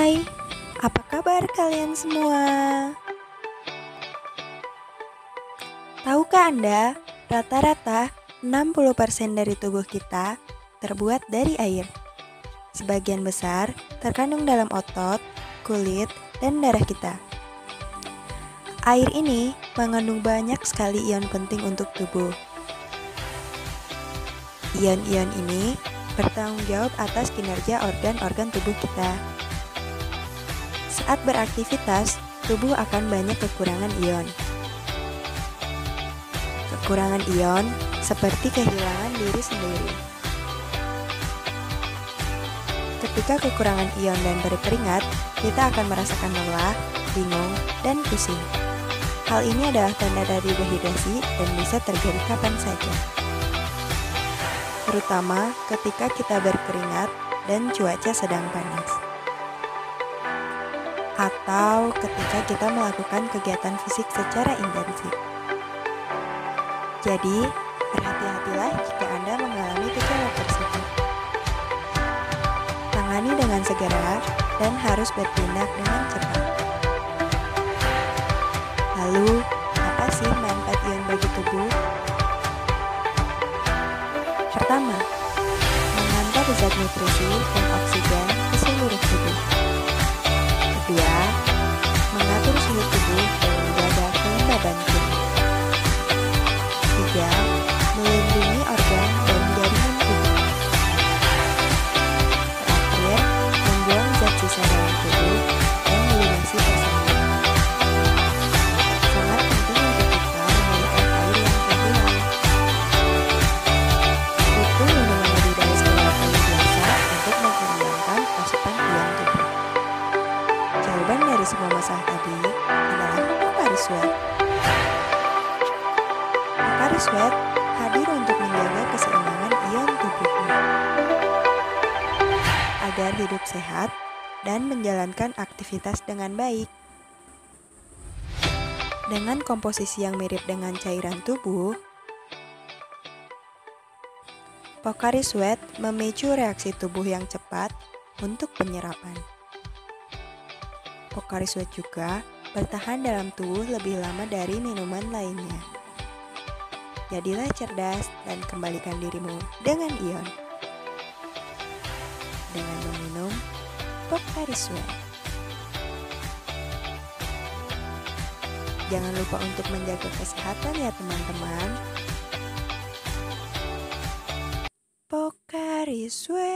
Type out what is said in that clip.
Hai, apa kabar kalian semua? Tahukah Anda, rata-rata 60% dari tubuh kita terbuat dari air. Sebagian besar terkandung dalam otot, kulit, dan darah kita. Air ini mengandung banyak sekali ion penting untuk tubuh. Ion-ion ini bertanggung jawab atas kinerja organ-organ tubuh kita. Saat beraktivitas, tubuh akan banyak kekurangan ion. Kekurangan ion seperti kehilangan diri sendiri. Ketika kekurangan ion dan berkeringat, kita akan merasakan lelah, bingung, dan pusing. Hal ini adalah tanda dari dehidrasi dan bisa terjadi kapan saja. Terutama ketika kita berkeringat dan cuaca sedang panas. Atau ketika kita melakukan kegiatan fisik secara intensif. Jadi, berhati-hatilah jika Anda mengalami gejala tersebut. Tangani dengan segera dan harus bertindak dengan cepat. Lalu, apa sih manfaat ion bagi tubuh? Pertama, mengantar zat nutrisi dan oksigen ke seluruh tubuh. Kedua, mengatur suhu tubuh dan menjaga kelembaban kulit. Tiga, melindungi organ dan jaringan tubuh. Terakhir, membuang zat sisa dalam tubuh dan melunasi persalinan. Sangat penting untuk kita memiliki air yang terbilang. Butuh minuman lebih dari sekedar air biasa untuk menghilangkan asupan ion tubuh. Jawaban dari semua masalah tadi adalah Pocari Sweat. Pocari Sweat hadir untuk menjaga keseimbangan ion tubuhmu agar hidup sehat dan menjalankan aktivitas dengan baik. Dengan komposisi yang mirip dengan cairan tubuh, Pocari Sweat memicu reaksi tubuh yang cepat untuk penyerapan. Pocari Sweat juga bertahan dalam tubuh lebih lama dari minuman lainnya. Jadilah cerdas dan kembalikan dirimu dengan ion. Dengan meminum Pocari Sweat. Jangan lupa untuk menjaga kesehatan ya teman-teman. Pocari Sweat.